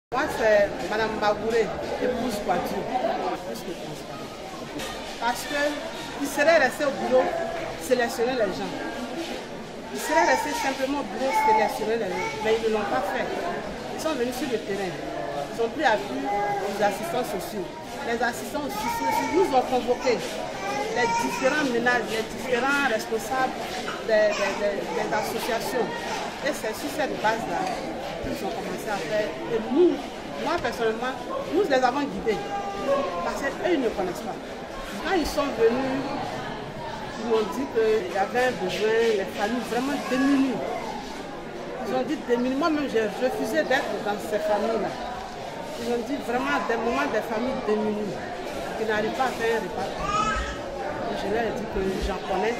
Moi, c'est Mme Bagouré, épouse Quadri, plus que transparent. Parce qu'ils seraient restés au bureau sélectionner les gens. Ils seraient restés simplement au bureau sélectionner les gens, mais ils ne l'ont pas fait. Ils sont venus sur le terrain. Ils ont pris à vue les assistants sociaux. Les assistants sociaux nous ont convoqués. Les différents ménages, les différents responsables des associations. Et c'est sur cette base-là qu'ils ont commencé à faire. Et nous, moi personnellement, nous les avons guidés. Parce qu'eux, ils ne connaissent pas. Quand ils sont venus, ils m'ont dit qu'il y avait un besoin, les familles vraiment démunies. Ils ont dit démunies. Moi-même, j'ai refusé d'être dans ces familles-là. Ils ont dit vraiment des moments des familles démunies qui n'arrivent pas à faire un repas. Je leur ai dit que j'en connais.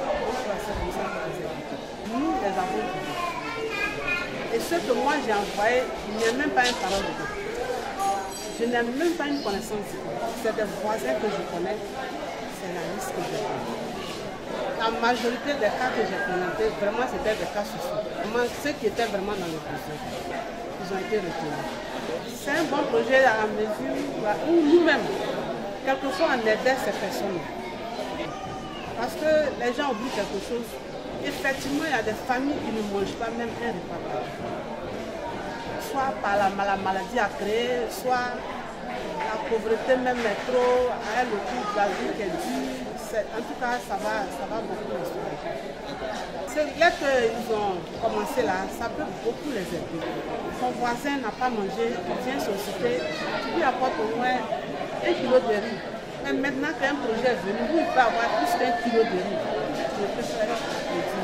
Nous les avons guidés. Et ce que moi j'ai envoyé, il n'y a même pas une parole dedans. Je n'ai même pas une connaissance. C'est des voisins que je connais. C'est la liste que j'ai. La majorité des cas que j'ai présentés, vraiment c'était des cas sociaux. Ceux qui étaient vraiment dans le projet, ils ont été retenus. C'est un bon projet à la mesure où nous-mêmes, quelquefois on aidait ces personnes. Parce que les gens oublient quelque chose. Effectivement, il y a des familles qui ne mangent pas même un repas. Soit par la maladie à créer, soit la pauvreté même est trop, avec le coût de la vie qu'elle dit. En tout cas, ça va beaucoup les soulager. Là qu'ils ont commencé là, ça peut beaucoup les aider. Son voisin n'a pas mangé, il vient solliciter, tu lui apportes au moins 1 kilo de riz. Mais maintenant qu'un projet est venu, où il peut avoir plus d'1 kilo de riz, je peux faire